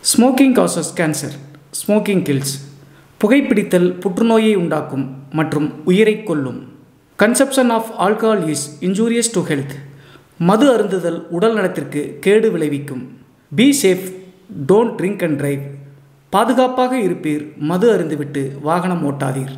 Smoking causes cancer. Smoking kills. புகைப்பிடித்தல் புற்றுநோயை உண்டாக்கும் மற்றும் உயிரை கொல்லும். Consumption of alcohol is injurious to health. மது அருந்துதல் உடல் நலத்திற்கு கேடு விளைவிக்கும். Be safe, don't drink and drive. பாதுகாப்பாக இருப்பீர், மது அருந்துவிட்டு வாகனம் ஓட்டாதீர்.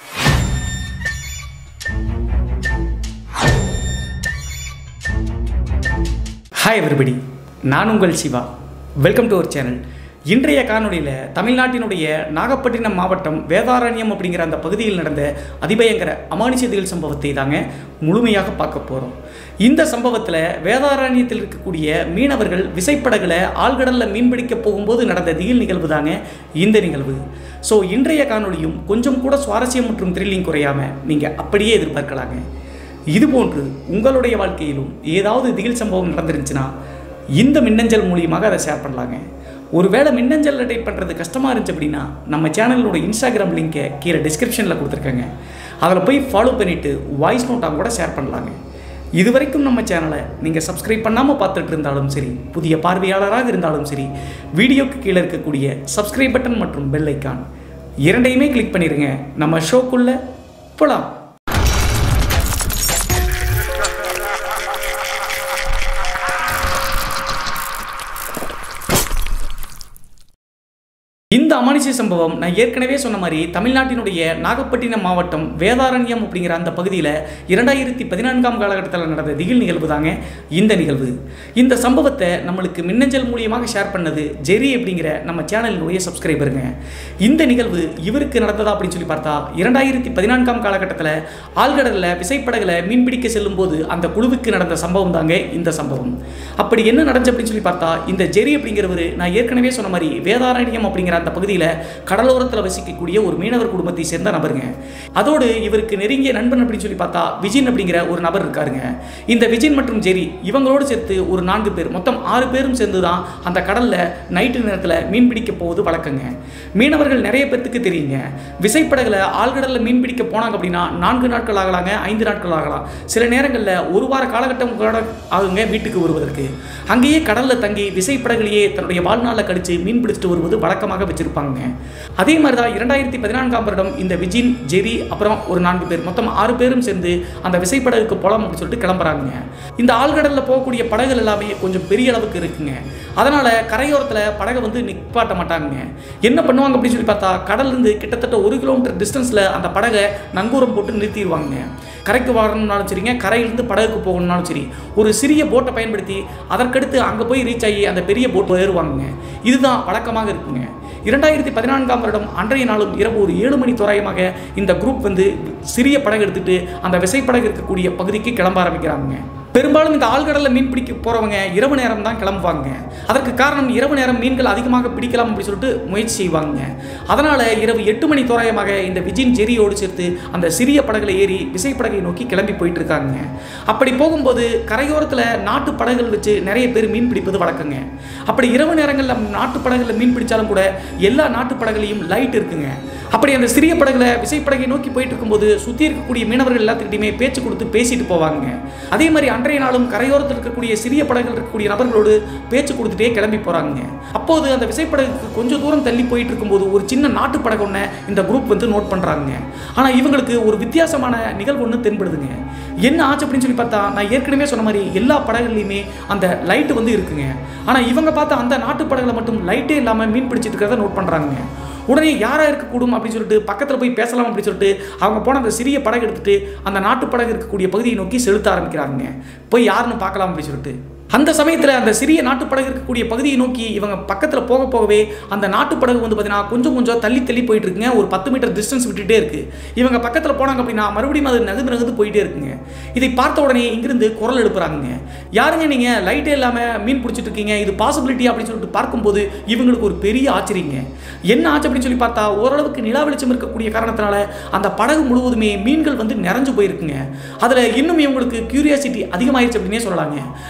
Hi everybody, நான் உங்கள் Siva. Welcome to our channel. இன்றைய காணொலியில் தமிழ்நாட்டினுடைய நாகப்பட்டினம் மாவட்டம் வேதாரண்யம் அப்படிங்கிற அந்த பகுதியில் நடந்த அதிபயங்கர அமானுஷ்ய சம்பவத்தை தாங்க முழுமையாக பார்க்க போகிறோம். இந்த சம்பவத்தில் வேதாரண்யத்தில் இருக்கக்கூடிய மீனவர்கள் விசைப்படகுல ஆழ்கடலில் மீன்பிடிக்க போகும்போது நடந்த திகில் நிகழ்வு தாங்க இந்த நிகழ்வு. ஸோ இன்றைய காணொலியும் கொஞ்சம் கூட சுவாரஸ்யம் மற்றும் த்ரில்லிங் குறையாமல் நீங்கள் அப்படியே எதிர்பார்க்கலாங்க. இதுபோன்று உங்களுடைய வாழ்க்கையிலும் ஏதாவது திகில் சம்பவம் நடந்துருந்துச்சுன்னா இந்த மின்னஞ்சல் மூலியமாக அதை ஷேர் பண்ணலாங்க. ஒருவேளை மின்னஞ்சல் டைப் பண்ணுறது கஷ்டமாக இருந்துச்சு அப்படின்னா நம்ம சேனலோட இன்ஸ்டாகிராம் லிங்கை கீழே டிஸ்கிரிப்ஷனில் கொடுத்துருக்காங்க. அதில் போய் ஃபாலோ பண்ணிவிட்டு வாய்ஸ் நோட்டாக கூட ஷேர் பண்ணலாங்க. இது வரைக்கும் நம்ம சேனலை நீங்கள் சப்ஸ்கிரைப் பண்ணாமல் பார்த்துட்டு இருந்தாலும் சரி, புதிய பார்வையாளராக இருந்தாலும் சரி, வீடியோக்கு கீழே இருக்கக்கூடிய சப்ஸ்கிரைப் பட்டன் மற்றும் பெல் ஐக்கான் இரண்டையுமே கிளிக் பண்ணிடுங்க. நம்ம ஷோக்குள்ளே போகலாம். இந்த அமானுஷ்ய சம்பவம் நான் ஏற்கனவே சொன்ன மாதிரி தமிழ்நாட்டினுடைய நாகப்பட்டினம் மாவட்டம் வேதாரண்யம் அப்படிங்கிற அந்த பகுதியில் 2014 காலகட்டத்தில் நடந்த திகில் நிகழ்வு தாங்க இந்த நிகழ்வு. இந்த சம்பவத்தை நம்மளுக்கு மின்னஞ்சல் மூலியமாக ஷேர் பண்ணது ஜெரி அப்படிங்கிற நம்ம சேனலினுடைய சப்ஸ்கிரைபருங்க. இந்த நிகழ்வு இவருக்கு நடந்ததா அப்படின்னு சொல்லி பார்த்தா 2014 காலகட்டத்தில் ஆழ்கடலில் விசைப்படகுல மீன்பிடிக்க செல்லும் போது அந்த குழுவுக்கு நடந்த சம்பவம் தாங்க இந்த சம்பவம். அப்படி என்ன நடந்துச்சு அப்படின்னு சொல்லி பார்த்தா இந்த ஜெரி அப்படிங்கிறவர் நான் ஏற்கனவே சொன்ன மாதிரி வேதாரண்யம் அப்படிங்கிற அந்த பகுதியில் கடலோரத்தில் வசிக்கக்கூடிய ஒரு மீனவர் குடும்பத்தை சேர்ந்த நபருங்க. அதோடு இவருக்கு நெருங்கிய நண்பன் அப்படின்னு சொல்லி பார்த்தா விஜின் அப்படிங்கிற ஒரு நபர் இருக்காருங்க. இந்த விஜின் மற்றும் ஜெரி இவங்களோடு சேர்த்து ஒரு 4 பேர், மொத்தம் 6 பேரும் சேர்ந்து தான் அந்த கடலில் நைட்டு நேரத்தில் மீன் பிடிக்க போவது வழக்கங்க. மீனவர்கள் நிறைய பேர்த்துக்கு தெரியுங்க, விசைப்படகுல ஆழ்கடலில் மீன் பிடிக்க போனாங்க அப்படின்னா 4 நாட்கள் ஆகலாங்க, 5 நாட்கள் ஆகலாம், சில நேரங்களில் ஒரு வார காலகட்டம் கூட ஆகுங்க வீட்டுக்கு வருவதற்கு. அங்கேயே கடலில் தங்கி விசைப்படகுலையே தன்னுடைய வாழ்நாளில் கழித்து மீன் பிடிச்சிட்டு வருவது வழக்கமாக வச்சிருப்பாங்க. அதே மாதிரி தான் 2014 வருடம் இந்த விஜின், ஜெரி அப்புறம் ஒரு 4 பேர், மொத்தம் 6 பேரும் சேர்ந்து அந்த விசைப்படகுக்கு போலாம் அப்படின்னு சொல்லிட்டு கிளம்புறாங்க. இந்த ஆழ்கடலில் போகக்கூடிய படகுகள் எல்லாமே கொஞ்சம் பெரிய அளவுக்கு இருக்குங்க. அதனால கரையோரத்தில் படகை வந்து நிப்பாட்ட மாட்டாங்க. என்ன பண்ணுவாங்க அப்படின்னு சொல்லி பார்த்தா கடலிருந்து கிட்டத்தட்ட 1 கிலோமீட்டர் டிஸ்டன்ஸில் அந்த படகை நங்கூரம் போட்டு நிறுத்திடுவாங்க. கரைக்கு வரணும்னாலும் சரிங்க, கரையிலிருந்து படகுக்கு போகணும்னாலும் சரி, ஒரு சிறிய போட்டை பயன்படுத்தி அதற்கடுத்து அங்கே போய் ரீச் ஆகி அந்த பெரிய போட் ஏறுவாங்க. இதுதான் வழக்கமாக இருக்குங்க. 2014 வருடம் அன்றைய நாளும் இரவு ஒரு 7 மணி தோராயமாக இந்த குரூப் வந்து சிறிய படகு எடுத்துட்டு அந்த விசைப்படகு இருக்கக்கூடிய பகுதிக்கு கிளம்ப ஆரம்பிக்கிறாங்க. பெரும்பாலும் இந்த ஆழ்கடலில் மீன் பிடிக்க போகிறவங்க இரவு நேரம் தான் கிளம்புவாங்க. அதற்கு காரணம் இரவு நேரம் மீன்கள் அதிகமாக பிடிக்கலாம் அப்படின்னு சொல்லிட்டு முயற்சி செய்வாங்க. அதனால் இரவு 8 மணி தோராயமாக இந்த விஜின் ஜெரியோடு சேர்த்து அந்த சிறிய படகுல ஏறி விசைப்படகை நோக்கி கிளம்பி போயிட்டு இருக்காங்க. அப்படி போகும்போது கரையோரத்தில் நாட்டு படகுகள் வச்சு நிறைய பேர் மீன் பிடிப்பது வழக்கங்க. அப்படி இரவு நேரங்களில் நாட்டு படகுல மீன் பிடிச்சாலும் கூட எல்லா நாட்டு படகுலையும் லைட் இருக்குங்க. அப்படி அந்த சிறிய படகுல விசைப்படகை நோக்கி போயிட்டு இருக்கும்போது சுற்றி இருக்கக்கூடிய மீனவர்கள் எல்லாத்துக்கிட்டையுமே பேச்சு கொடுத்து பேசிட்டு போவாங்க. அதே மாதிரி அன்றைய நாளும் கரையோரத்தில் இருக்கக்கூடிய சிறிய படகுகள் இருக்கக்கூடிய நபர்களோடு பேச்சு கொடுத்துட்டே கிளம்பி போறாங்க. அப்போது அந்த விசைப்படகுக்கு கொஞ்சம் தூரம் தள்ளி போயிட்டு இருக்கும்போது ஒரு சின்ன நாட்டு படகு ஒன்று இந்த குரூப் வந்து நோட் பண்றாங்க. ஆனால் இவங்களுக்கு ஒரு வித்தியாசமான நிகழ்வு ஒன்று தென்படுதுங்க. என்ன ஆச்சு அப்படின்னு சொல்லி பார்த்தா நான் ஏற்கனவே சொன்ன மாதிரி எல்லா படகுலையுமே அந்த லைட் வந்து இருக்குங்க. ஆனால் இவங்க பார்த்தா அந்த நாட்டு படகுல மட்டும் லைட்டே இல்லாமல் மீன் பிடிச்சிட்டு இருக்கிறத நோட் பண்றாங்க. உடனே யாராக இருக்கக்கூடும் அப்படின்னு சொல்லிட்டு பக்கத்தில் போய் பேசலாம் அப்படின்னு சொல்லிட்டு அவங்க போன அந்த சிறிய படகு எடுத்துகிட்டு அந்த நாட்டு படகு இருக்கக்கூடிய பகுதியை நோக்கி செலுத்த ஆரம்பிக்கிறாங்க. போய் யாருன்னு பார்க்கலாம் அப்படின்னு சொல்லிட்டு அந்த சமயத்தில் அந்த சிறிய நாட்டு படகு இருக்கக்கூடிய பகுதியை நோக்கி இவங்க பக்கத்தில் போக போகவே அந்த நாட்டு படகு வந்து பார்த்தீங்கன்னா கொஞ்சம் தள்ளி போயிட்டு இருக்குங்க. ஒரு 10 மீட்டர் டிஸ்டன்ஸ் விட்டுட்டே இருக்கு. இவங்க பக்கத்தில் போனாங்க அப்படின்னா மறுபடியும் அது நகர்ந்து போயிட்டே இருக்குங்க. இதை பார்த்த உடனே இங்கிருந்து குரல் எழுப்புறாங்க. யாருங்க நீங்கள் லைட்டே இல்லாமல் மீன் பிடிச்சிட்டு இருக்கீங்க, இது பாசிபிலிட்டி அப்படின்னு சொல்லிட்டு பார்க்கும்போது இவங்களுக்கு ஒரு பெரிய ஆச்சரியங்க. என்ன ஆச்சு அப்படின்னு சொல்லி பார்த்தா ஓரளவுக்கு நிலா வெளிச்சம் இருக்கக்கூடிய காரணத்தினால அந்த படகு முழுவதுமே மீன்கள் வந்து நிறைஞ்சு போயிருக்குங்க. அதில் இன்னும் இவங்களுக்கு கியூரியாசிட்டி அதிகமாயிருச்சு அப்படின்னே சொல்லலாங்க. லைட்டே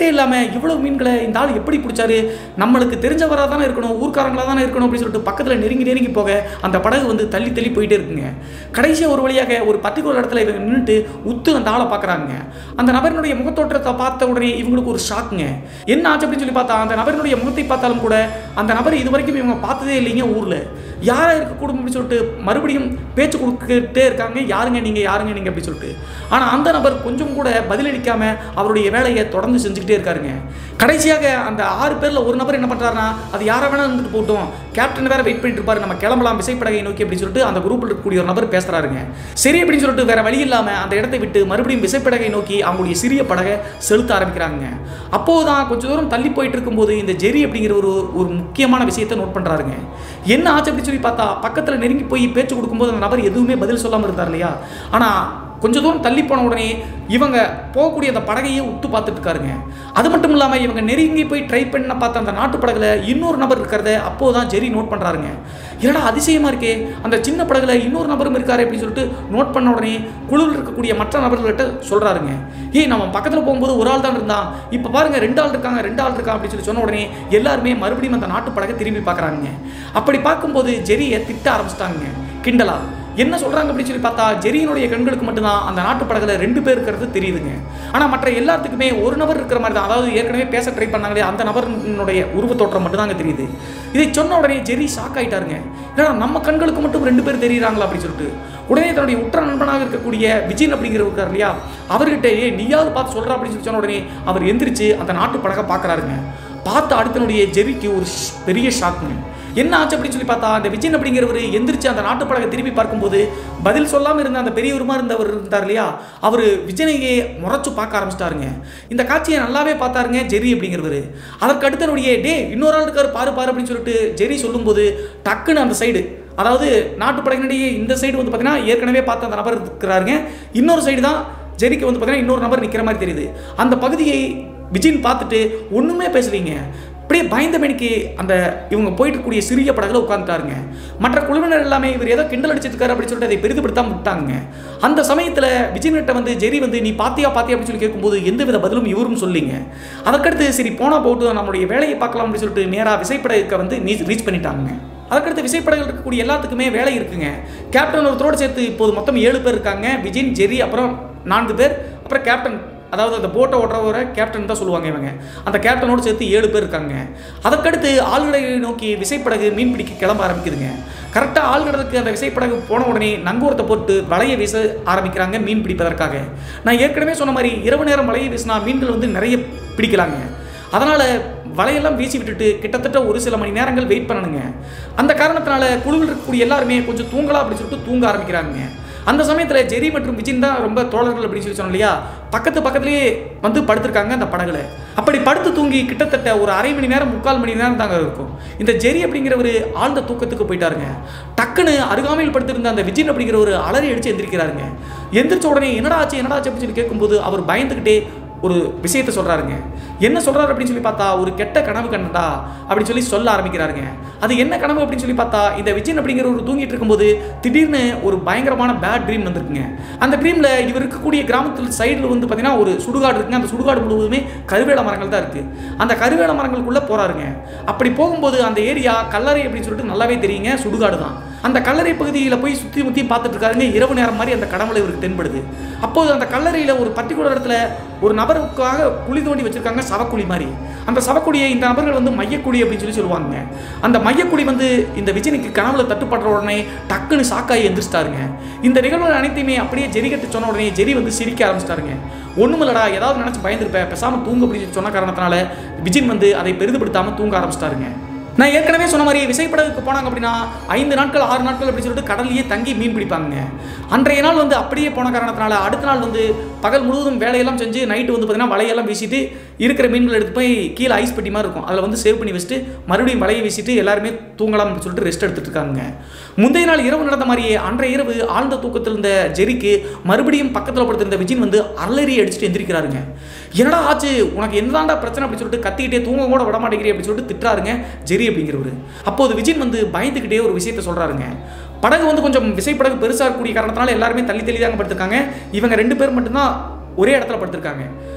மட்டும் இல்லாமல் இவ்வளவு மீன்களை இந்த ஆள் எப்படி பிடிச்சாரு, நம்மளுக்கு தெரிஞ்சவராக தானே இருக்கணும், ஊர்க்காரங்களாக தானே இருக்கணும் அப்படின்னு சொல்லிட்டு பக்கத்தில் நெருங்கி போக அந்த படகு வந்து தள்ளி போயிட்டே இருக்குங்க. கடைசியாக ஒரு வழியாக ஒரு பர்டிகுலர் இடத்துல இவங்க நின்றுட்டு உத்து அந்த ஆளை பார்க்குறாங்க. அந்த நபரினுடைய முகத்தோற்றத்தை பார்த்த உடனே இவங்களுக்கு ஒரு ஷாக்குங்க. என்ன ஆச்சு அப்படின்னு சொல்லி பார்த்தா, அந்த நபரினுடைய முகத்தை பார்த்தாலும் கூட அந்த நபர் இது வரைக்கும் இவங்க பார்த்ததே இல்லைங்க ஊரில். யாராக இருக்கக்கூடும் அப்படின்னு சொல்லிட்டு மறுபடியும் பேச்சு கொடுத்துட்டே இருக்காங்க, யாருங்க நீங்கள் அப்படின்னு சொல்லிட்டு. ஆனால் அந்த நபர் கொஞ்சம் கூட பதிலளிக்காம அவருடைய வேலையை தொடர்ந்து செஞ்சுக்கிட்டே இருக்காருங்க. கடைசியாக அந்த 6 பேரில் ஒரு நபர் என்ன பண்ணுறாருன்னா, அது யாரை வேணா இருந்துட்டு போட்டோம், கேப்டன் வேற வெயிட் பண்ணிட்டு இருப்பாரு, நம்ம கிளம்பலாம் விசைப்படகை நோக்கி அப்படின்னு சொல்லிட்டு அந்த குரூப்பில் இருக்கக்கூடிய ஒரு நபர் பேசுறாருங்க. சரி அப்படின்னு சொல்லிட்டு வேற வழி இல்லாமல் அந்த இடத்தை விட்டு மறுபடியும் விசைப்படகை நோக்கி அவங்களுடைய சிறிய படகை செலுத்த ஆரம்பிக்கிறாங்க. அப்போதான் கொஞ்சம் தூரம் தள்ளி போயிட்டு இருக்கும்போது இந்த ஜெரி அப்படிங்கிற ஒரு முக்கியமான விஷயத்தை நோட் பண்ணுறாருங்க. என்ன ஆச்சு அப்படின்னு சொல்லி பார்த்தா, பக்கத்தில் நெருங்கி போய் பேச்சு கொடுக்கும்போது அந்த நபர் எதுவுமே பதில் சொல்லாமல் இருந்தார் இல்லையா. ஆனால் கொஞ்சம் தூரம் தள்ளி போன உடனே இவங்க போகக்கூடிய அந்த படகையே உத்து பார்த்துட்டு இருக்காருங்க. அது மட்டும் இல்லாமல் இவங்க நெருங்கி போய் ட்ரை பண்ண பார்த்த அந்த நாட்டு படகுல இன்னொரு நபர் இருக்கிறத அப்போதான் ஜெரி நோட் பண்ணுறாருங்க. ஏன்னா அதிசயமாக இருக்கே, அந்த சின்ன படகுல இன்னொரு நபரும் இருக்காரு அப்படின்னு சொல்லிட்டு நோட் பண்ண உடனே குழுவில் இருக்கக்கூடிய மற்ற நபர்கள்கிட்ட சொல்கிறாருங்க, நம்ம பக்கத்தில் போகும்போது ஒரு ஆள் தான் இருந்தான், இப்போ பாருங்க 2 ஆள் இருக்காங்க அப்படின்னு சொல்லி சொன்ன உடனே எல்லாருமே மறுபடியும் அந்த நாட்டு படகை திரும்பி பார்க்குறாங்க. அப்படி பார்க்கும்போது ஜெரியை திட்ட ஆரம்பிச்சிட்டாங்க கிண்டலா. என்ன சொல்கிறாங்க அப்படின்னு சொல்லி பார்த்தா, ஜெரியினுடைய கண்களுக்கு மட்டும்தான் அந்த நாட்டு படகுல 2 பேர் இருக்கிறது தெரியுதுங்க. ஆனால் மற்ற எல்லாத்துக்குமே ஒரு நபர் இருக்கிற மாதிரி தான், அதாவது ஏற்கனவே பேச ட்ரை பண்ணாங்களே அந்த நபரினுடைய உருவத்தோற்றம் மட்டும்தாங்க தெரியுது. இதை சொன்ன உடனே ஜெரி ஷாக் ஆகிட்டாருங்க. ஏன்னா நம்ம கண்களுக்கு மட்டும் 2 பேர் தெரியுறாங்களா அப்படின்னு சொல்லிட்டு உடனே தன்னுடைய உற்ற நண்பனாக இருக்கக்கூடிய விஜயன் அப்படிங்கிறவர் இருக்கார் இல்லையா, அவர்கிட்ட நீயாவது பார்த்து சொல்கிறா அப்படின்னு சொல்லி சொன்ன உடனே அவர் எந்திரிச்சு அந்த நாட்டு படகை பார்க்குறாருங்க. பார்த்த அடுத்தனுடைய ஜெரிக்கு ஒரு பெரிய ஷாக்குங்க. என்ன ஆச்சு அப்படின்னு சொல்லி பார்த்தா, அந்த விஜயன் அப்படிங்கிறவர் எந்திரிச்சு அந்த நாட்டு படகை திரும்பி பார்க்கும்போது பதில் சொல்லாமல் இருந்த அந்த பெரியவருமா இருந்தவர் இருந்தார் இல்லையா, அவர் விஜயனையே முறைச்சு பார்க்க ஆரம்பிச்சிட்டாருங்க. இந்த காட்சியை நல்லாவே பார்த்தாருங்க ஜெரி அப்படிங்கிறவர். அதற்கு அடுத்தனுடைய இன்னொரு ஆள் இருக்காரு பாரு அப்படின்னு சொல்லிட்டு ஜெரி சொல்லும்போது டக்குன்னு அந்த சைடு, அதாவது நாட்டு படகினுடைய இந்த சைடு வந்து பார்த்தீங்கன்னா ஏற்கனவே பார்த்த அந்த நபர் இருக்கிறாருங்க, இன்னொரு சைடு தான் ஜெரிக்கு வந்து பார்த்தீங்கன்னா இன்னொரு நபர் நிற்கிற மாதிரி தெரியுது. அந்த பகுதியை விஜயன் பார்த்துட்டு ஒன்றுமே பேசலீங்க. அப்படியே பயந்த மணிக்கு அந்த இவங்க போயிட்டு இருக்கக்கூடிய சிறிய படகுல உட்காந்துட்டாருங்க. மற்ற குழுவினர் எல்லாமே இவர் ஏதோ கிண்டல் அடிச்சிருக்காரு அப்படின்னு சொல்லிட்டு அதை பெரிதுபடுத்தாம விட்டாங்க. அந்த சமயத்தில் விஜயன்கிட்ட வந்து ஜெரி வந்து நீ பாத்தியா அப்படின்னு சொல்லி கேட்கும்போது எந்தவித பதிலும் இவரும் சொல்லிங்க. அதற்கடுத்து சரி போனா போட்டு நம்மளுடைய வேலையை பார்க்கலாம் அப்படின்னு சொல்லிட்டு நேராக விசைப்படகுக்கு வந்து ரீச் பண்ணிட்டாங்க. அதுக்கடுத்து விசைப்படகுகள் இருக்கக்கூடிய எல்லாத்துக்குமே வேலை இருக்குங்க. கேப்டன் ஒருத்தரோடு சேர்த்து இப்போது மொத்தம் 7 பேர் இருக்காங்க. விஜயன், ஜெரி, அப்புறம் 4 பேர், அப்புறம் கேப்டன், அதாவது அந்த போட்டை ஓட்டுறவரை கேப்டன் தான் சொல்லுவாங்க இவங்க. அந்த கேப்டனோடு சேர்த்து 7 பேர் இருக்காங்க. அதற்கடுத்து ஆழ்கடலை நோக்கி விசைப்படகு மீன் பிடிக்க கிளம்ப ஆரம்பிக்குதுங்க. கரெக்டாக ஆழ்கடலுக்கு அந்த விசைப்படகு போன உடனே நங்கூரத்தை போட்டு வலையை வீச ஆரம்பிக்கிறாங்க மீன் பிடிப்பதற்காக. நான் ஏற்கனவே சொன்ன மாதிரி இரவு நேரம் வலையை வீசினா மீன்கள் வந்து நிறைய பிடிக்கலாங்க. அதனால் வலையெல்லாம் வீசி விட்டுட்டு கிட்டத்தட்ட ஒரு சில மணி நேரங்கள் வெயிட் பண்ணணுங்க. அந்த காரணத்தினால குழுவில் இருக்கக்கூடிய எல்லாருமே கொஞ்சம் தூங்கலாம் அப்படின்னு சொல்லிட்டு தூங்க ஆரம்பிக்கிறாங்க. அந்த சமயத்தில் ஜெரி மற்றும் விஜயன் தான் ரொம்ப தோழர்கள் அப்படின்னு சொல்லி சொன்னோம் இல்லையா, பக்கத்துலேயே வந்து படுத்திருக்காங்க அந்த படகுல. அப்படி படுத்து தூங்கி கிட்டத்தட்ட ஒரு அரை மணி நேரம் 3/4 மணி நேரம் தாங்க இருக்கும். இந்த ஜெரி அப்படிங்கிறவர் ஆழ்ந்த தூக்கத்துக்கு போயிட்டாருங்க. டக்குன்னு அருகாமையில் படுத்திருந்த அந்த விஜயன் அப்படிங்கிறவர் அலறி அடித்து எந்திரிக்கிறாருங்க. எந்திரிச்ச உடனே என்னடா ஆச்சு அப்படின்னு சொல்லி கேட்கும்போது அவர் பயந்துக்கிட்டே ஒரு விஷயத்தை சொல்கிறாருங்க. என்ன சொல்கிறாரு அப்படின்னு சொல்லி பார்த்தா, ஒரு கெட்ட கனவு கண்டா அப்படின்னு சொல்லி சொல்ல ஆரம்பிக்கிறாருங்க. அது என்ன கனவு அப்படின்னு சொல்லி பார்த்தா, இந்த விஜயன் அப்படிங்கிற ஒரு தூங்கிட்டு இருக்கும்போது திடீர்னு ஒரு பயங்கரமான பேட் ட்ரீம் வந்திருக்குங்க. அந்த ட்ரீமில் இவர் இருக்கக்கூடிய கிராமத்தில் சைடில் வந்து பார்த்தீங்கன்னா ஒரு சுடுகாடு இருக்குங்க. அந்த சுடுகாடு முழுவதுமே கருவேல மரங்கள் தான் இருக்குது. அந்த கருவேல மரங்களுக்குள்ளே போகிறாருங்க. அப்படி போகும்போது அந்த ஏரியா கல்லறை அப்படின்னு சொல்லிட்டு நல்லாவே தெரியுங்க, சுடுகாடு தான். அந்த கல்லறை பகுதியில் போய் சுற்றி முற்றி பார்த்துட்டு இருக்காருங்க. இரவு நேரம் மாதிரி அந்த கனவுல இவருக்கு தென்படுது. அப்போது அந்த கல்லறையில் ஒரு பர்டிகுலர் இடத்துல ஒரு நபருக்காக குழி தோண்டி வச்சிருக்காங்க, சவக்குழி மாதிரி. அந்த சவக்குழியை இந்த நபர்கள் வந்து மையக்குழி அப்படின்னு சொல்லுவாங்க. அந்த மையக்குழி வந்து இந்த விஜயனுக்கு கனவுல தட்டுப்படுற உடனே டக்குன்னு சாக்காய் எந்திரிச்சிட்டாருங்க. இந்த நிகழ்வுகள் அனைத்தையுமே அப்படியே ஜெரி கிட்ட சொன்ன உடனே ஜெரி வந்து சிரிக்க ஆரம்பிச்சிட்டாருங்க. ஒண்ணுமில்லடா, ஏதாவது நினைச்சு பயந்துருப்பேன், பேசாம தூங்க அப்படின்னு சொன்ன காரணத்தினால விஜயன் வந்து அதை பெரிதுபடுத்தாம தூங்க ஆரம்பிச்சிட்டாருங்க. நான் ஏற்கனவே சொன்ன மாதிரி விசைப்படகுக்கு போனாங்க அப்படின்னா 5 நாட்கள் 6 நாட்கள் அப்படின்னு சொல்லிட்டு கடல்லையே தங்கி மீன் பிடிப்பாங்க. அன்றைய நாள் வந்து அப்படியே போன காரணத்தினால அடுத்த நாள் வந்து பகல் முழுவதும் வேலையெல்லாம் செஞ்சு நைட்டு வந்து பார்த்தீங்கன்னா வலையெல்லாம் வீசிட்டு இருக்கிற மீன்கள் எடுத்து போய் கீழே ஐஸ் பெட்டி மாதிரி இருக்கும், அதில் வந்து சேவ் பண்ணி வச்சுட்டு மறுபடியும் வலையை வீசிட்டு எல்லாருமே தூங்கலாம் அப்படின்னு சொல்லிட்டு ரெஸ்ட் எடுத்துட்டு இருக்காங்க. முந்தைய நாள் இரவு நடந்த மாதிரியே அன்றைய இரவு ஆழ்ந்த தூக்கத்தில் இருந்த ஜெரிக்கு மறுபடியும் பக்கத்தில் படுத்திருந்த விஜயன் வந்து அலறி அடிச்சுட்டு எந்திரிக்கிறாருங்க. என்னடா ஆச்சு, உனக்கு என்னதான்டா பிரச்சனை அப்படின்னு சொல்லிட்டு கத்திக்கிட்டே தூங்க கூட விட மாட்டேங்கிறீ அப்படின்னு சொல்லிட்டு திட்டுறாருங்க ஜெரி அப்படிங்கிறவரு. அப்போது விஜயன் வந்து பயந்துக்கிட்டே ஒரு விஷயத்த சொல்றாருங்க. படகு வந்து கொஞ்சம் விசைப்படகு பெருசாக இருக்கக்கூடிய காரணத்தினால எல்லாருமே தள்ளி தாங்க படுத்திருக்காங்க. இவங்க 2 பேர் மட்டும்தான் ஒரே இடத்துல படுத்திருக்காங்க.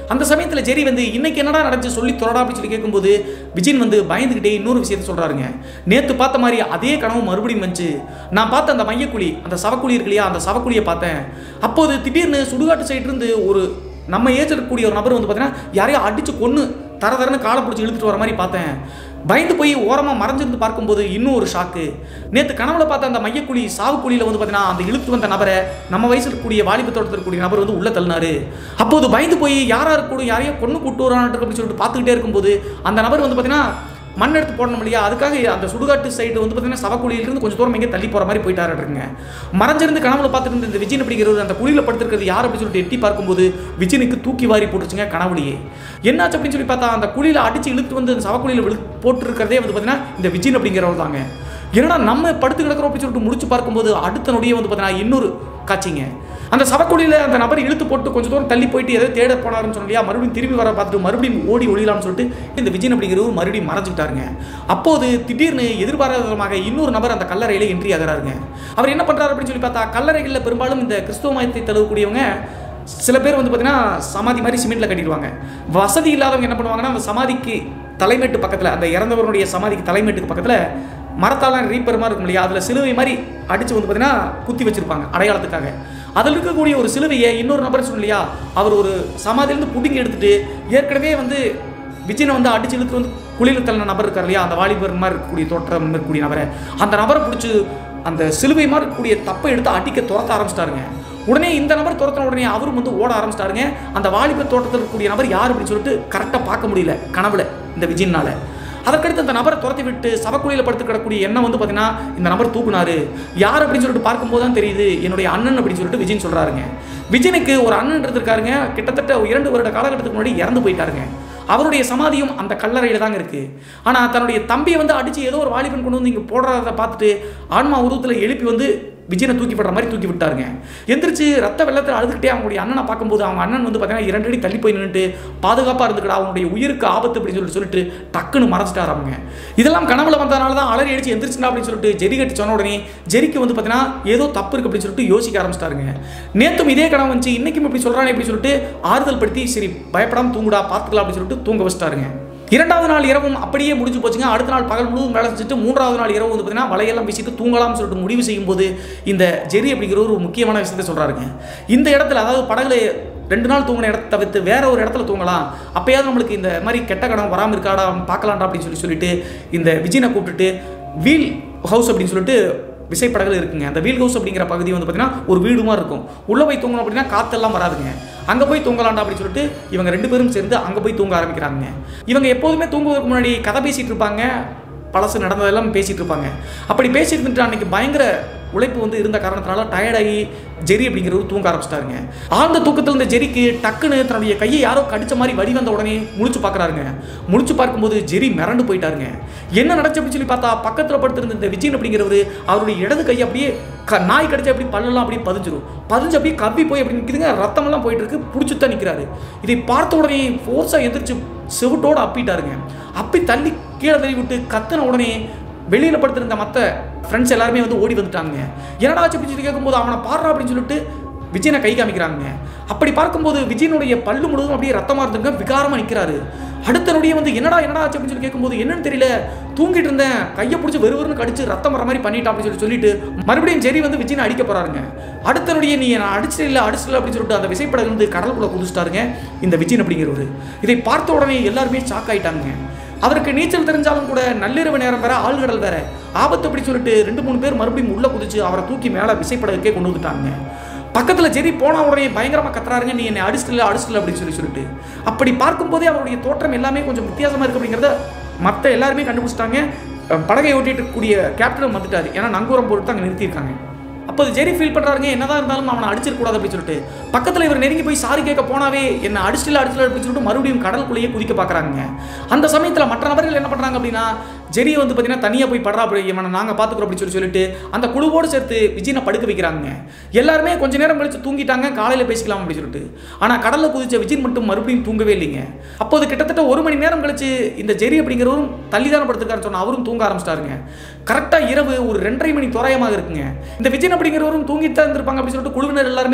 அந்த சமயத்தில் ஜெரி வந்து இன்னைக்கு என்னடா நடந்துச்சு சொல்லி தொடரா அப்படின்னு சொல்லி கேட்கும்போது விஜயன் வந்து பயந்துக்கிட்டே இன்னொரு விஷயத்த சொல்கிறாருங்க. நேற்று பார்த்த மாதிரி அதே கனவு மறுபடியும் வந்துச்சு. நான் பார்த்த அந்த மையக்குழி, அந்த சவக்குழி இருக்கு இல்லையா, அந்த சவக்குழியை பார்த்தேன். அப்போது திடீர்னு சுடுகாட்டு சைடு இருந்து ஒரு நம்ம ஏஜ் இருக்கக்கூடிய ஒரு நபர் வந்து பார்த்தீங்கன்னா யாரையும் அடித்து கொன்று தரன்னு காலை பிடிச்சி இழுத்துட்டு வர மாதிரி பார்த்தேன். பயந்து போய் ஓரமாக மறைஞ்சிருந்து பார்க்கும்போது இன்னும் ஒரு ஷாக்கு. நேற்று கனவுல பார்த்த அந்த மையக்குழி சாவுக்குழியில் வந்து பார்த்தீங்கன்னா அந்த இழுத்து வந்த நபரை நம்ம வயசில் இருக்கக்கூடிய வாலிபத்தோடு இருக்கக்கூடிய நபர் வந்து உள்ள தள்ளினாரு. அப்போது பயந்து போய் யாரையோ கொண்டு கூட்டு வரான்னு அப்படின்னு சொல்லிட்டு பார்த்துக்கிட்டே இருக்கும்போது அந்த நபர் வந்து பார்த்தீங்கன்னா மண் எடுத்து போடணும் இல்லையா, அதுக்காக அந்த சுடுகாட்டு சைடு வந்து பார்த்தீங்கன்னா சவக்குழியிலிருந்து கொஞ்சம் தூரம் எங்கே தள்ளி போகிற மாதிரி போயிட்டாருங்க. மறைஞ்சிருந்து கனவுல பார்த்துட்டு இருந்த இந்த விஜயன் அப்படிங்கிறது அந்த குழியில் படுத்திருக்கிறது யார் அப்படின்னு சொல்லிட்டு எட்டி பார்க்கும்போது விஜயனுக்கு தூக்கி வாரி போட்டுச்சுங்க கனவுலையே. என்னாச்சு அப்படின்னு சொல்லி பார்த்தா அந்த குழியில் அடித்து இழுத்து வந்து அந்த சவக்குழியில் போட்டுருக்கிறதே வந்து பார்த்தீங்கன்னா இந்த விஜயன் அப்படிங்கிறவர் தாங்க. ஏன்னா நம்ம படுத்து கிடக்கிறோம் அப்படின்னு சொல்லிட்டு முடிச்சு பார்க்கும்போது அடுத்த நொடியே வந்து பார்த்தீங்கன்னா இன்னொரு காட்சிங்க. அந்த சவக்குழியில் அந்த நபர் இழுத்து போட்டு கொஞ்சம் தூரம் தள்ளி போயிட்டு எதாவது தேட போனாருன்னு சொன்னியா, மறுபடியும் திரும்பி வர பார்த்துட்டு மறுபடியும் ஓடி ஒழியலாம்னு சொல்லிட்டு இந்த விஜயன் அப்படிங்கிறவர் மறுபடியும் மறைஞ்சிட்டாருங்க. அப்போது திடீர்னு எதிர்பாராத விதமாக இன்னொரு நபர் அந்த கல்லறையில் என்ட்ரி ஆகிறாருங்க. அவர் என்ன பண்ணுறாரு அப்படின்னு சொல்லி பார்த்தா, கல்லறைகளில் பெரும்பாலும் இந்த கிறிஸ்துவ மதத்தை தழுவக்கூடியவங்க சில பேர் வந்து பார்த்தீங்கன்னா சமாதி மாதிரி சிமெண்ட்டில் கட்டிடுவாங்க. வசதி இல்லாதவங்க என்ன பண்ணுவாங்கன்னா அந்த சமாதிக்கு தலைமேட்டு பக்கத்தில், அந்த இறந்தவருடைய சமாதிக்கு தலைமேட்டுக்கு பக்கத்தில் மரத்தால் ரீப்பர் மாதிரி இருக்கும் இல்லையா, அதில் சிலுவை மாதிரி அடித்து வந்து பார்த்தீங்கன்னா குத்தி வச்சுருப்பாங்க அடையாளத்துக்காக. அதில் இருக்கக்கூடிய ஒரு சிலுவையை இன்னொரு நபர் சொன்னியா, அவர் ஒரு சமாதியிலேருந்து புடிங்கி எடுத்துகிட்டு ஏற்கனவே வந்து விஜயனை வந்து அடிச்சு இழுத்து வந்து குளியில் தள்ளின நபர் இருக்கார் இல்லையா, அந்த வாலிபர் மாதிரி இருக்கக்கூடிய தோற்றம் இருக்கக்கூடிய நபரை, அந்த நபரை பிடிச்சி அந்த சிலுவை மாதிரி இருக்கக்கூடிய தப்பை எடுத்து அடிக்க துரத்த ஆரம்பிச்சிட்டாருங்க. உடனே இந்த நபர் துரத்தின உடனே அவரும் வந்து ஓட ஆரம்பிச்சிட்டாருங்க. அந்த வாலிபர் தோட்டத்தில் இருக்கக்கூடிய நபர் யார் அப்படின்னு சொல்லிட்டு கரெக்டாக பார்க்க முடியல கனவுல இந்த விஜயனால. அதற்கடுத்து அந்த நபரை துரத்தி விட்டு சவக்குழியில் படுத்து கிடக்கூடிய எண்ணம் வந்து பார்த்தீங்கன்னா இந்த நபர் தூக்குனாரு. யார் அப்படின்னு சொல்லிட்டு பார்க்கும்போது தான் தெரியுது என்னுடைய அண்ணன் அப்படின்னு சொல்லிட்டு விஜயன் சொல்கிறாருங்க. விஜயனுக்கு ஒரு அண்ணன் இருக்காருங்க, கிட்டத்தட்ட 2 வருட காலகட்டத்துக்கு முன்னாடி இறந்து போயிட்டாருங்க. அவருடைய சமாதியும் அந்த கல்லறையில் தாங்க இருக்குது. ஆனால் தன்னுடைய தம்பியை வந்து அடித்து ஏதோ ஒரு வாலிபன் கொண்டு வந்து இங்கே போடுறத பார்த்துட்டு ஆன்மா உருவத்தில் எழுப்பி வந்து விஜயனை தூக்கி விடுற மாதிரி தூக்கி விட்டாருங்க. எந்திரிச்சு ரத்த வெள்ளத்தில் அழுதுகிட்டே அவங்களுடைய அண்ணனை பார்க்கும்போது அவங்க அண்ணன் வந்து பார்த்தீங்கன்னா 2 அடி தள்ளி போய் நின்றுட்டு பாதுகாப்பாக இருந்துக்கடா, அவனுடைய உயிருக்கு ஆபத்து அப்படின்னு சொல்லிட்டு டக்குன்னு மறைச்சிட்டார் அவங்க. இதெல்லாம் கனவுல வந்ததுனால தான் அலறி அடிச்சு எந்திரிச்சுடா அப்படின்னு சொல்லிட்டு ஜெரி கட்டி சொன்ன உடனே ஜெரிக்கு வந்து பார்த்தீங்கன்னா ஏதோ தப்பு இருக்குது அப்படின்னு சொல்லிட்டு யோசிக்க ஆரம்பிச்சிட்டாருங்க. நேற்றும் இதே கனவு வந்துச்சு, இன்னைக்கும் இப்படி சொல்கிறானே அப்படின்னு சொல்லிட்டு ஆறுதல் படுத்தி சரி பயப்படாமல் தூங்குடா பார்த்துக்கலாம் அப்படின்னு சொல்லிட்டு தூங்க வச்சிட்டாருங்க. 2வது நாள் இரவும் அப்படியே முடிஞ்சு போச்சுங்க. அடுத்த நாள் பகல் முழுவதும் வேலை செஞ்சுட்டு 3வது நாள் இரவு வந்து பார்த்தீங்கன்னா வலையெல்லாம் வீசிட்டு தூங்கலாம்னு சொல்லிட்டு முடிவு செய்யும்போது இந்த ஜெரி அப்படிங்கிற ஒரு முக்கியமான விஷயத்தை சொல்கிறாருங்க. இந்த இடத்துல அதாவது படகுல 2 நாள் தூங்கின இடத்த தவிர்த்து வேற ஒரு இடத்துல தூங்கலாம், அப்பயாவது நம்மளுக்கு இந்த மாதிரி கெட்ட கனவு வராமல் இருக்காடா பார்க்கலாம்டா அப்படின்னு சொல்லிட்டு இந்த விஜயனை கூப்பிட்டுட்டு வீல் ஹவுஸ் அப்படின்னு சொல்லிட்டு விசைப்படகுல இருக்குங்க. அந்த வீல் ஹவுஸ் அப்படிங்கிற பகுதி வந்து பார்த்தீங்கன்னா ஒரு வீடு மாதிரி இருக்கும். உள்ளே போய் தூங்கணும் அப்படின்னா காற்றெல்லாம் வராதுங்க. அங்கே போய் தூங்கலாம்டா அப்படின்னு சொல்லிட்டு இவங்க 2 பேரும் சேர்ந்து அங்கே போய் தூங்க ஆரம்பிக்கிறாங்க. இவங்க எப்போதுமே தூங்குவதற்கு முன்னாடி கதை பேசிகிட்டு இருப்பாங்க, பழசு நடந்ததெல்லாம் பேசிகிட்டு இருப்பாங்க. அப்படி பேசிட்டு இருந்துட்டு அன்றைக்கி பயங்கர உழைப்பு வந்து இருந்த காரணத்தினால டயர்டாகி ஜெரி அப்படிங்கிறவர் தூங்க ஆரம்பிச்சிட்டாருங்க. ஆழ்ந்த தூக்கத்தில் இருந்த ஜெரிக்கு டக்குன்னு தன்னுடைய கையை யாரோ கடிச்ச மாதிரி வழி வந்த உடனே முழிச்சு பார்க்குறாருங்க. முழிச்சு பார்க்கும்போது ஜெரி மிரண்டு போயிட்டாருங்க. என்ன நடச்சு அப்படின்னு சொல்லி பார்த்தா பக்கத்தில் படுத்திருந்த இந்த விஜயன் அப்படிங்கிறவர் அவருடைய இடது கையை அப்படியே நாய் கடிச்சா அப்படி பல்லெல்லாம் அப்படியே பதிஞ்சு அப்படியே கவ்வி போய் அப்படி நிற்குதுங்க. ரத்தமெல்லாம் போயிட்டு இருக்கு, பிடிச்சுத்தான் நிற்கிறாரு. இதை பார்த்த உடனே ஃபோர்ஸாக எந்திரிச்சு செவிட்டோடு அப்பிட்டாருங்க. அப்பி தள்ளி கீழே தள்ளி விட்டு கத்தின உடனே வெளியில் படுத்திருந்த மற்ற ஃப்ரெண்ட்ஸ் எல்லாருமே வந்து ஓடி வந்துட்டாங்க. என்னடா ஆச்சு அப்படின்னு சொல்லி கேட்கும்போது அவனை பாடுறா அப்படின்னு சொல்லிட்டு விஜயனை கை காமிக்கிறாங்க. அப்படி பார்க்கும்போது விஜயனுடைய பல்லு முழுவதும் அப்படியே ரத்தமாக இருந்துங்க, விகாரமாக நிற்கிறாரு. அடுத்த நொடியே வந்து என்னடா ஆச்சு அப்படின்னு சொல்லி கேட்கும்போது என்னன்னு தெரியல, தூங்கிட்டு இருந்தேன், கையை பிடிச்சி வெறுவருன்னு கடிச்சு ரத்தம் வர மாதிரி பண்ணிட்டான் அப்படின்னு சொல்லிட்டு மறுபடியும் ஜெரி வந்து விஜயனை அடிக்க போறாருங்க. அடுத்த நொடியே நீ நான் அடிச்சிடல அப்படின்னு சொல்லிட்டு அந்த விசைப்படகு வந்து கடலுக்குள்ள குதிச்சிட்டாருங்க இந்த விஜயன் அப்படிங்கிறவரு. இதை பார்த்த உடனே எல்லாருமே ஷாக் ஆயிட்டாங்க. அவருக்கு நீச்சல் தெரிஞ்சாலும் கூட நள்ளிரவு நேரம் வேற, ஆழ்கடல் வேற, ஆபத்து அப்படி சொல்லிட்டு 2-3 பேர் மறுபடியும் உள்ள குதிச்சு அவரை தூக்கி மேலே விசைப்படகுக்கே கொண்டு வந்துட்டாங்க. பக்கத்தில் ஜெரி போன உடனே பயங்கரமாக கத்துறாருங்க, நீ என்னை அடிச்சிடல அப்படின்னு சொல்லிட்டு. அப்படி பார்க்கும்போதே அவருடைய தோற்றம் எல்லாமே கொஞ்சம் வித்தியாசமாக இருக்குது அப்படிங்கிறத மற்ற எல்லாருமே கண்டுபிடிச்சிட்டாங்க. படகை ஓட்டிட்டு இருக்கக்கூடிய கேப்டனும் வந்துட்டாரு, ஏன்னா நங்கூரம் போட்டு அங்கே நிறுத்தியிருக்காங்க. அப்போது ஜெரி ஃபீல் பண்ணுறாருங்க, என்னதான் இருந்தாலும் அவனை அடிச்சிடக்கூடாது அப்படின்னு சொல்லிட்டு பக்கத்தில் இவர் நெருங்கி போய் சாரி கேட்க போனாவே என்ன அடிச்சிடல அப்படின்னு சொல்லிட்டு மறுபடியும் கடலுக்குள்ளேயே குதிக்க பார்க்குறாங்க. அந்த சமயத்தில் மற்ற நபர்கள் என்ன பண்ணுறாங்க அப்படின்னா ஜெரியை வந்து பார்த்தீங்கன்னா தனியாக போய் படுறா அப்படி இவனை நாங்கள் பார்த்துக்குறோம் அப்படின்னு சொல்லிட்டு அந்த குழுவோடு சேர்த்து விஜயனை படுக்க வைக்கிறாங்க. எல்லாருமே கொஞ்ச நேரம் கழிச்சு தூங்கிட்டாங்க, காலையில் பேசிக்கலாம் அப்படின்னு சொல்லிட்டு. ஆனால் கடலில் குதிச்ச விஜயன் மட்டும் மறுபடியும் தூங்கவே இல்லைங்க. அப்போது கிட்டத்தட்ட 1 மணி நேரம் கழிச்சு இந்த ஜெரி அப்படிங்கிறவரும் தள்ளிதான படுத்துக்காருன்னு சொன்னால் அவரும் தூங்க ஆரம்பிச்சிட்டாருங்க. கரெக்டாக இரவு ஒரு 2:30 மணி தோராயமாக இருக்குங்க. இந்த விஜயன் அப்படிங்கிறவரும் தூங்கிட்டு தான் இருந்திருப்பாங்க அப்படின்னு சொல்லிட்டு குழுவினர் எல்லாருமே